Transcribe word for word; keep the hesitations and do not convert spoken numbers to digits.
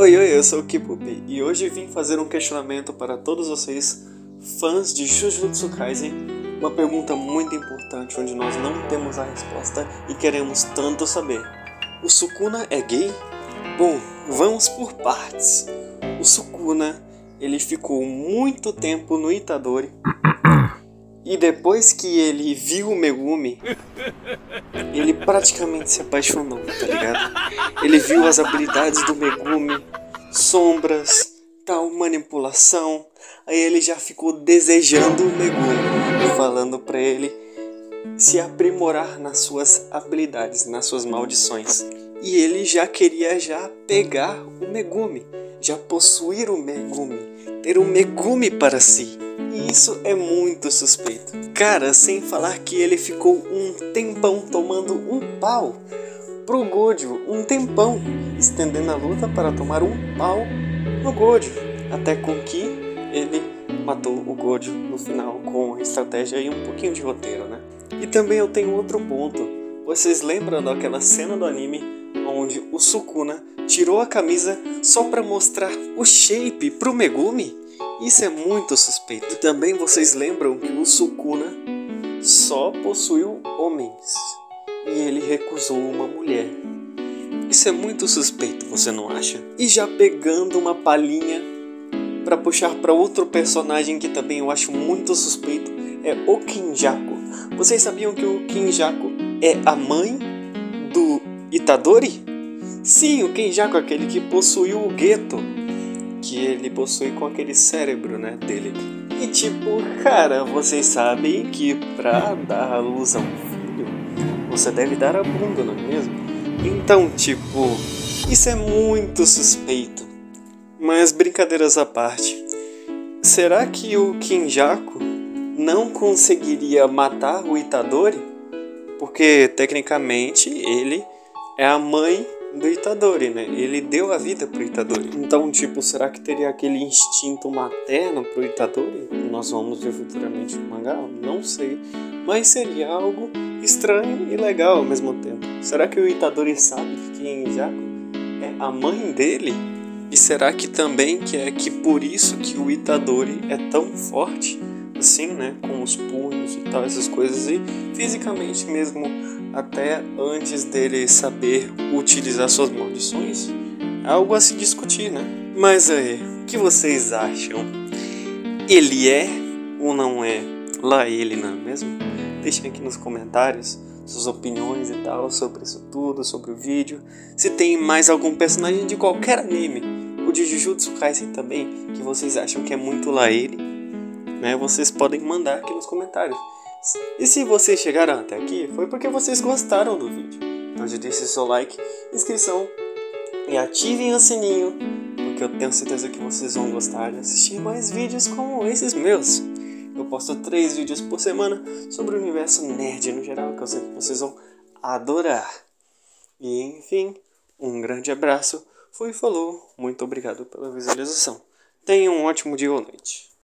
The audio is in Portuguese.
Oi, oi, eu sou o Kipup e hoje vim fazer um questionamento para todos vocês, fãs de Jujutsu Kaisen. Uma pergunta muito importante onde nós não temos a resposta e queremos tanto saber. O Sukuna é gay? Bom, vamos por partes. O Sukuna, ele ficou muito tempo no Itadori e depois que ele viu o Megumi, ele praticamente se apaixonou, tá ligado? Ele viu as habilidades do Megumi, sombras, tal manipulação. Aí ele já ficou desejando o Megumi, falando pra ele se aprimorar nas suas habilidades, nas suas maldições. E ele já queria já pegar o Megumi, já possuir o Megumi, ter o Megumi para si. E isso é muito suspeito. Cara, sem falar que ele ficou um tempão tomando um pau pro Gojo, um tempão, estendendo a luta para tomar um pau no Gojo, até com que ele matou o Gojo no final com estratégia e um pouquinho de roteiro, né? E também eu tenho outro ponto. Vocês lembram daquela cena do anime onde o Sukuna tirou a camisa só para mostrar o shape pro Megumi? Isso é muito suspeito. E também vocês lembram que o Sukuna só possuiu homens e ele recusou uma mulher. Isso é muito suspeito, você não acha? E já pegando uma palhinha para puxar para outro personagem que também eu acho muito suspeito, é o Kinjaku. Vocês sabiam que o Kinjaku é a mãe do Itadori? Sim, o Kinjaku é aquele que possuiu o Geto, que ele possui com aquele cérebro, né, dele. E tipo, cara, vocês sabem que pra dar a luz a um filho, você deve dar a bunda, não é mesmo? Então, tipo, isso é muito suspeito. Mas brincadeiras à parte, será que o Kinjaku não conseguiria matar o Itadori? Porque, tecnicamente, ele é a mãe do Itadori, né? Ele deu a vida pro Itadori. Então, tipo, será que teria aquele instinto materno pro Itadori? Nós vamos ver futuramente no mangá? Não sei. Mas seria algo estranho e legal ao mesmo tempo. Será que o Itadori sabe que Kinjaku é a mãe dele? E será que também que é que por isso que o Itadori é tão forte assim, né? Com os punhos e tal, essas coisas. E fisicamente mesmo, até antes dele saber utilizar suas maldições, é algo a se discutir, né? Mas aí, o que vocês acham? Ele é ou não é? Lá ele, não é mesmo? Deixem aqui nos comentários suas opiniões e tal sobre isso tudo, sobre o vídeo. Se tem mais algum personagem de qualquer anime, o de Jujutsu Kaisen também, que vocês acham que é muito lá ele, né? Vocês podem mandar aqui nos comentários. E se vocês chegaram até aqui, foi porque vocês gostaram do vídeo. Então já deixe seu like, inscrição e ativem o sininho, porque eu tenho certeza que vocês vão gostar de assistir mais vídeos como esses meus. Eu posto três vídeos por semana sobre o universo nerd no geral, que eu sei que vocês vão adorar. E enfim, um grande abraço, fui e falou, muito obrigado pela visualização. Tenham um ótimo dia ou noite.